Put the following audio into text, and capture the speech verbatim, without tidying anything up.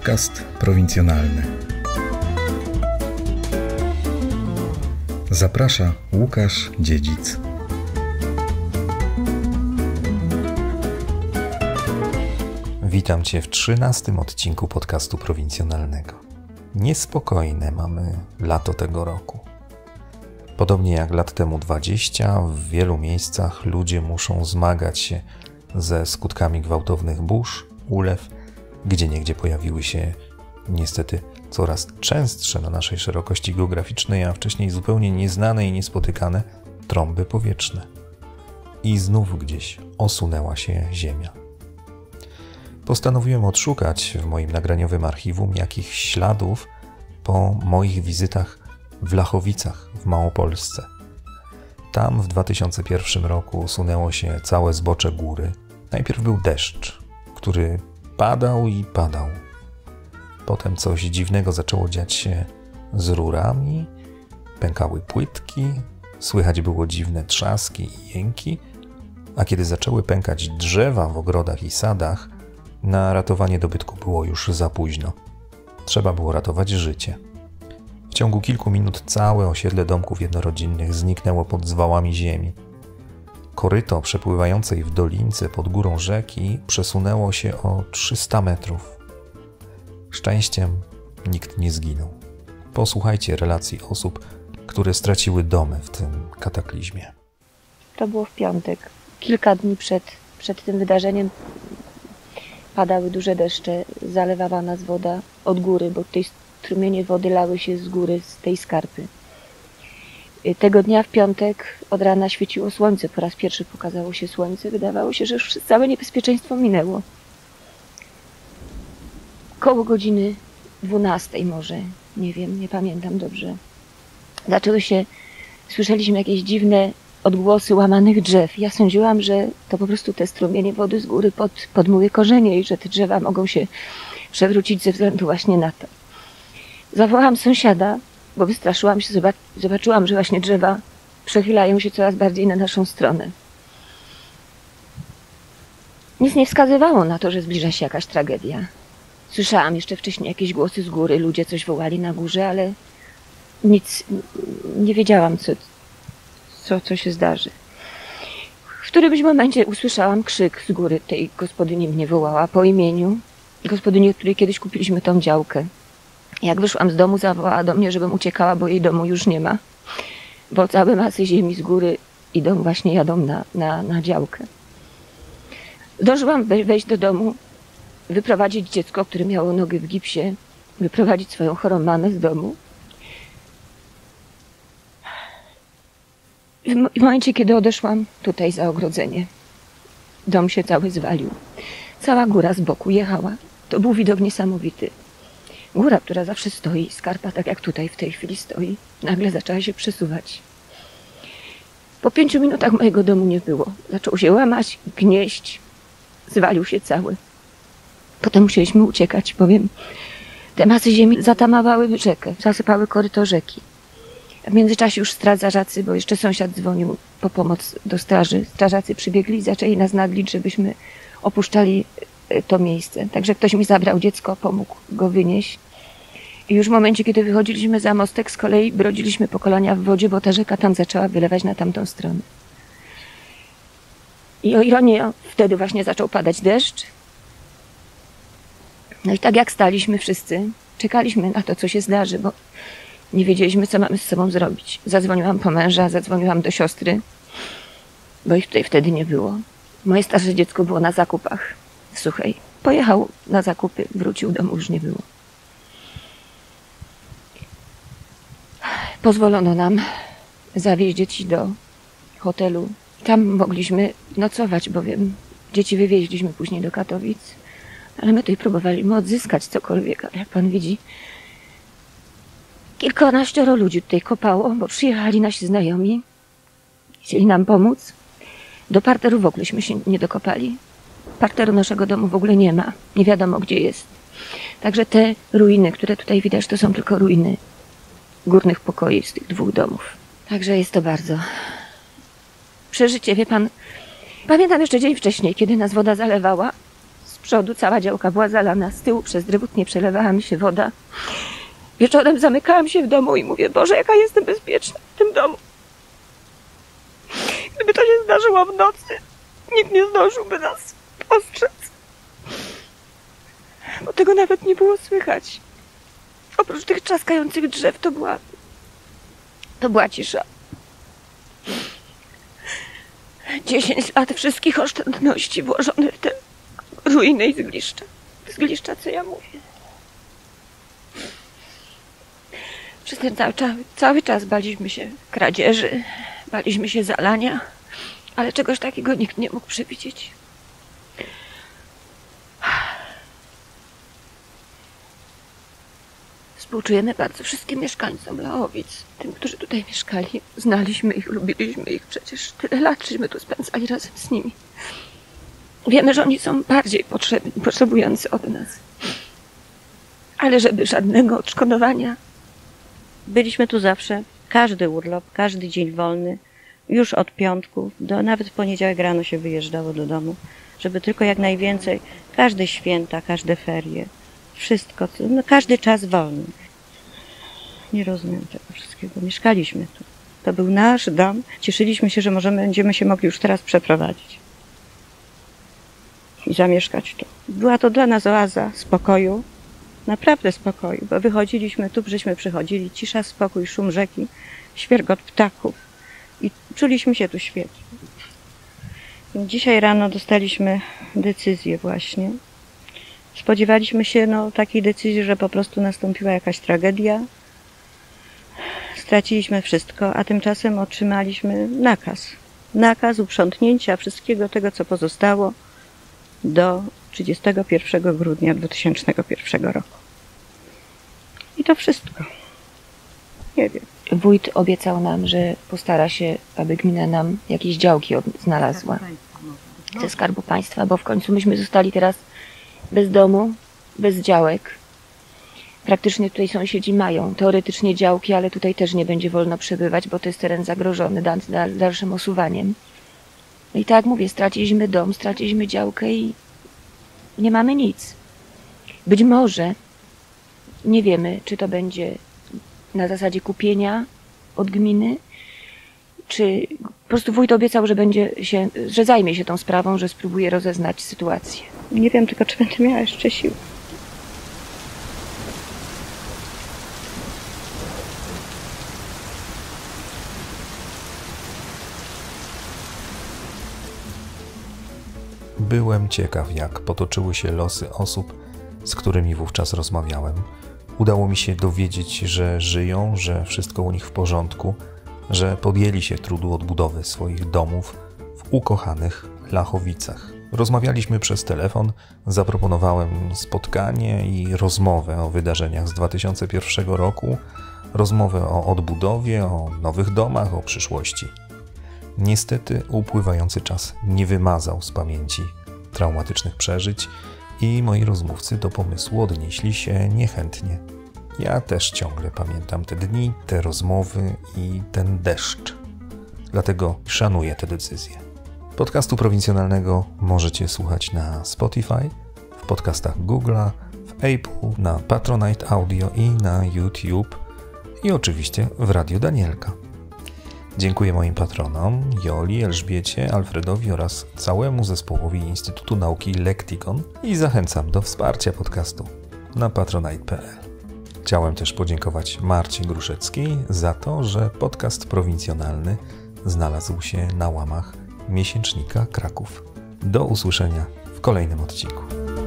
Podcast prowincjonalny. Zaprasza Łukasz Dziedzic. Witam Cię w trzynastym odcinku podcastu prowincjonalnego. Niespokojne mamy lato tego roku. Podobnie jak lat temu dwadzieścia, w wielu miejscach ludzie muszą zmagać się ze skutkami gwałtownych burz, ulew, gdzieniegdzie pojawiły się niestety coraz częstsze na naszej szerokości geograficznej, a wcześniej zupełnie nieznane i niespotykane trąby powietrzne. I znów gdzieś osunęła się ziemia. Postanowiłem odszukać w moim nagraniowym archiwum jakichś śladów po moich wizytach w Lachowicach w Małopolsce. Tam w dwa tysiące pierwszym roku usunęło się całe zbocze góry. Najpierw był deszcz, który padał i padał. Potem coś dziwnego zaczęło dziać się z rurami, pękały płytki, słychać było dziwne trzaski i jęki, a kiedy zaczęły pękać drzewa w ogrodach i sadach, na ratowanie dobytku było już za późno. Trzeba było ratować życie. W ciągu kilku minut całe osiedle domków jednorodzinnych zniknęło pod zwałami ziemi. Koryto przepływającej w dolince pod górą rzeki przesunęło się o trzysta metrów. Szczęściem nikt nie zginął. Posłuchajcie relacji osób, które straciły domy w tym kataklizmie. To było w piątek. Kilka dni przed, przed tym wydarzeniem padały duże deszcze, zalewała nas woda od góry, bo tutaj strumienie wody lały się z góry, z tej skarpy. Tego dnia w piątek od rana świeciło słońce. Po raz pierwszy pokazało się słońce. Wydawało się, że już całe niebezpieczeństwo minęło. Koło godziny dwunastej może, nie wiem, nie pamiętam dobrze. Zaczęły się, słyszeliśmy jakieś dziwne odgłosy łamanych drzew. Ja sądziłam, że to po prostu te strumienie wody z góry pod, podmuły korzenie i że te drzewa mogą się przewrócić ze względu właśnie na to. Zawołałam sąsiada, bo wystraszyłam się, zobaczyłam, że właśnie drzewa przechylają się coraz bardziej na naszą stronę. Nic nie wskazywało na to, że zbliża się jakaś tragedia. Słyszałam jeszcze wcześniej jakieś głosy z góry, ludzie coś wołali na górze, ale nic, nie wiedziałam, co, co, co się zdarzy. W którymś momencie usłyszałam krzyk z góry, tej gospodyni mnie wołała po imieniu. Gospodyni, od której kiedyś kupiliśmy tą działkę. Jak wyszłam z domu, zawołała do mnie, żebym uciekała, bo jej domu już nie ma. Bo całe masy ziemi z góry idą, właśnie jadą na, na, na działkę. Zdążyłam wejść do domu, wyprowadzić dziecko, które miało nogę w gipsie, wyprowadzić swoją chorą mamę z domu. W momencie, kiedy odeszłam tutaj za ogrodzenie, dom się cały zwalił. Cała góra z boku jechała. To był widok niesamowity. Góra, która zawsze stoi, skarpa, tak jak tutaj w tej chwili stoi, nagle zaczęła się przesuwać. Po pięciu minutach mojego domu nie było. Zaczął się łamać, gnieść, zwalił się cały. Potem musieliśmy uciekać, bowiem te masy ziemi zatamawały rzekę, zasypały koryto rzeki. W międzyczasie już strażacy, bo jeszcze sąsiad dzwonił po pomoc do straży. Strażacy przybiegli i zaczęli nas naglić, żebyśmy opuszczali to miejsce. Także ktoś mi zabrał dziecko, pomógł go wynieść. I już w momencie, kiedy wychodziliśmy za mostek, z kolei brodziliśmy po kolania w wodzie, bo ta rzeka tam zaczęła wylewać na tamtą stronę. I o ironię, wtedy właśnie zaczął padać deszcz. No i tak jak staliśmy wszyscy, czekaliśmy na to, co się zdarzy, bo nie wiedzieliśmy, co mamy z sobą zrobić. Zadzwoniłam po męża, zadzwoniłam do siostry, bo ich tutaj wtedy nie było. Moje starsze dziecko było na zakupach w Suchej. Pojechał na zakupy, wrócił, domu już nie było. Pozwolono nam zawieźć dzieci do hotelu. Tam mogliśmy nocować, bowiem dzieci wywieźliśmy później do Katowic. Ale my tutaj próbowaliśmy odzyskać cokolwiek, ale jak pan widzi, kilkanaścioro ludzi tutaj kopało, bo przyjechali nasi znajomi, chcieli nam pomóc. Do parteru w ogóleśmy się nie dokopali. Parteru naszego domu w ogóle nie ma. Nie wiadomo, gdzie jest. Także te ruiny, które tutaj widać, to są tylko ruiny górnych pokoi z tych dwóch domów. Także jest to bardzo przeżycie, wie pan. Pamiętam jeszcze dzień wcześniej, kiedy nas woda zalewała. przodu cała działka była zalana, z tyłu przez drewut nie przelewała mi się woda. Wieczorem zamykałam się w domu i mówię, Boże, jaka jestem bezpieczna w tym domu. Gdyby to się zdarzyło w nocy, nikt nie zdążyłby nas ostrzec. Bo tego nawet nie było słychać. Oprócz tych trzaskających drzew to była, to była cisza. Dziesięć lat wszystkich oszczędności włożonych w te ruiny i zgliszcza. Zgliszcza, co ja mówię. Przez ten cały, cały czas baliśmy się kradzieży, baliśmy się zalania, ale czegoś takiego nikt nie mógł przewidzieć. Współczujemy bardzo wszystkim mieszkańcom Lachowic, tym, którzy tutaj mieszkali. Znaliśmy ich, lubiliśmy ich, przecież tyle lat żeśmy tu spędzali razem z nimi. Wiemy, że oni są bardziej potrzebni, potrzebujący od nas. Ale żeby żadnego odszkodowania. Byliśmy tu zawsze, każdy urlop, każdy dzień wolny, już od piątku, do, nawet w poniedziałek rano się wyjeżdżało do domu, żeby tylko jak najwięcej, każde święta, każde ferie, wszystko, no, każdy czas wolny. Nie rozumiem tego wszystkiego. Mieszkaliśmy tu. To był nasz dom. Cieszyliśmy się, że możemy, będziemy się mogli już teraz przeprowadzić i zamieszkać tu. Była to dla nas oaza spokoju, naprawdę spokoju, bo wychodziliśmy tu, żeśmy przychodzili, cisza, spokój, szum rzeki, świergot ptaków i czuliśmy się tu świetnie. Dzisiaj rano dostaliśmy decyzję właśnie. Spodziewaliśmy się no, takiej decyzji, że po prostu nastąpiła jakaś tragedia. Straciliśmy wszystko, a tymczasem otrzymaliśmy nakaz. Nakaz uprzątnięcia wszystkiego tego, co pozostało do trzydziestego pierwszego grudnia dwa tysiące pierwszego roku. I to wszystko. Nie wiem. Wójt obiecał nam, że postara się, aby gmina nam jakieś działki znalazła ze Skarbu Państwa, bo w końcu myśmy zostali teraz bez domu, bez działek. Praktycznie tutaj sąsiedzi mają teoretycznie działki, ale tutaj też nie będzie wolno przebywać, bo to jest teren zagrożony dalszym osuwaniem. No i tak jak mówię, straciliśmy dom, straciliśmy działkę i nie mamy nic. Być może, nie wiemy, czy to będzie na zasadzie kupienia od gminy, czy po prostu wójt obiecał, że będzie się, że zajmie się tą sprawą, że spróbuje rozeznać sytuację. Nie wiem tylko, czy będę miała jeszcze siły. Byłem ciekaw, jak potoczyły się losy osób, z którymi wówczas rozmawiałem. Udało mi się dowiedzieć, że żyją, że wszystko u nich w porządku, że podjęli się trudu odbudowy swoich domów w ukochanych Lachowicach. Rozmawialiśmy przez telefon, zaproponowałem spotkanie i rozmowę o wydarzeniach z dwa tysiące pierwszego roku, rozmowę o odbudowie, o nowych domach, o przyszłości. Niestety upływający czas nie wymazał z pamięci traumatycznych przeżyć i moi rozmówcy do pomysłu odnieśli się niechętnie. Ja też ciągle pamiętam te dni, te rozmowy i ten deszcz. Dlatego szanuję tę decyzję. Podcastu prowincjonalnego możecie słuchać na Spotify, w podcastach Google'a, w Apple, na Patronite Audio i na YouTube i oczywiście w Radiu Danielka. Dziękuję moim patronom Joli, Elżbiecie, Alfredowi oraz całemu zespołowi Instytutu Nauki Lektikon i zachęcam do wsparcia podcastu na patronite kropka p l. Chciałem też podziękować Marcie Gruszeckiej za to, że podcast prowincjonalny znalazł się na łamach miesięcznika Kraków. Do usłyszenia w kolejnym odcinku.